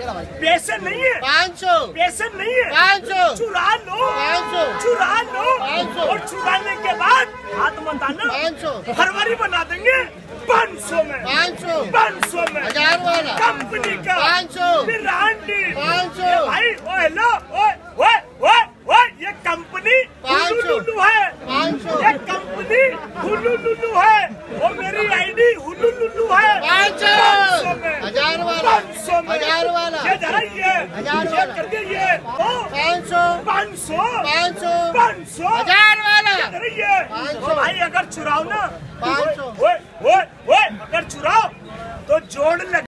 पैसे नहीं है 500, पैसे नहीं है 500, चुरा लो 500, चुरा लो 500, और चुराने के बाद हाथ मत आना 500, फरवरी बना देंगे 500 में 500, 500 में 1000 वाला कंपनी का 500, ब्रांडी 500, भाई ओ हेलो ओए ये कंपनी 500 हुलू है 500, ये कंपनी हुलू है और मेरी आईडी हुलू है 500 1000 वाला 500 में 1000 वाला ये जरा ये 1000 चेक कर दे ये 500 500 500 500 1000 वाला जरा ये 500 भाई अगर चुराओ ना 500 ओए अगर चुराओ तो जोड़ लग